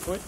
Goed.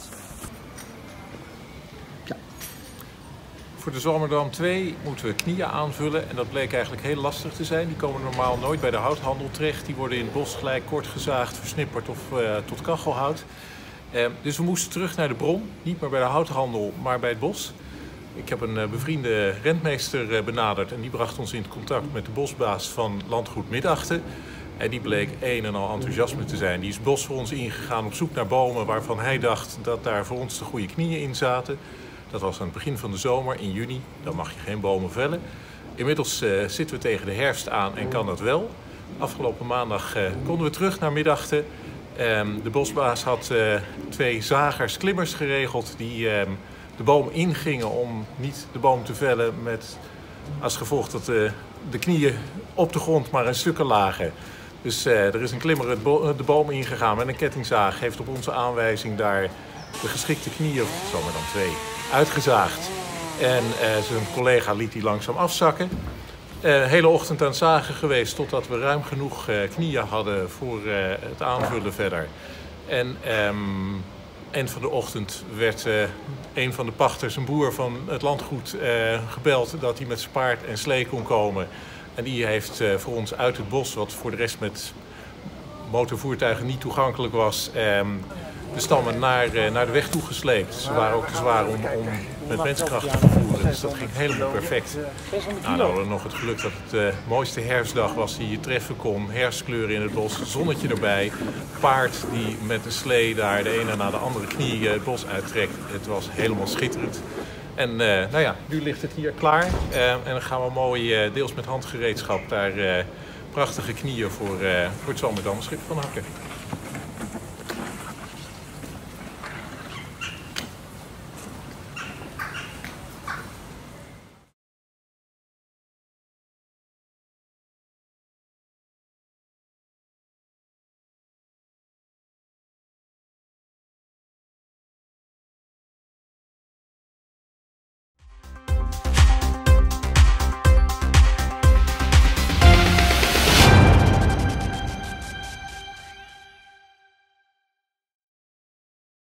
Ja. Voor de Zomerdam 2 moeten we knieën aanvullen en dat bleek eigenlijk heel lastig te zijn. Die komen normaal nooit bij de houthandel terecht. Die worden in het bos gelijk kort gezaagd, versnipperd of tot kachelhout. Dus we moesten terug naar de bron, niet meer bij de houthandel, maar bij het bos. Ik heb een bevriende rentmeester benaderd en die bracht ons in contact met de bosbaas van Landgoed Middachten. En die bleek een en al enthousiasme te zijn. Die is het bos voor ons ingegaan op zoek naar bomen waarvan hij dacht dat daar voor ons de goede knieën in zaten. Dat was aan het begin van de zomer, in juni. Dan mag je geen bomen vellen. Inmiddels zitten we tegen de herfst aan en kan dat wel. Afgelopen maandag konden we terug naar Middachten. De bosbaas had 2 zagers, klimmers geregeld die de boom ingingen om niet de boom te vellen met als gevolg dat de knieën op de grond maar in stukken lagen. Dus er is een klimmer de boom ingegaan met een kettingzaag, heeft op onze aanwijzing daar de geschikte knieën, Zomerdam 2, uitgezaagd. En zijn collega liet die langzaam afzakken. Hele ochtend aan het zagen geweest totdat we ruim genoeg knieën hadden voor het aanvullen verder. En eind van de ochtend werd een van de pachters, een boer van het landgoed, gebeld dat hij met zijn paard en slee kon komen. En die heeft voor ons uit het bos, wat voor de rest met motorvoertuigen niet toegankelijk was, de stammen naar de weg toe gesleept. Ze waren ook te zwaar om met menskracht te vervoeren, dus dat ging helemaal perfect. Nou, dan hadden we nog het geluk dat het de mooiste herfstdag was die je treffen kon. Herfstkleuren in het bos, zonnetje erbij. Paard die met een slee daar de ene na de andere knie het bos uittrekt. Het was helemaal schitterend. En nou ja, nu ligt het hier klaar. En dan gaan we mooi, deels met handgereedschap, daar prachtige knieën voor het Zomerdam schip van hakken.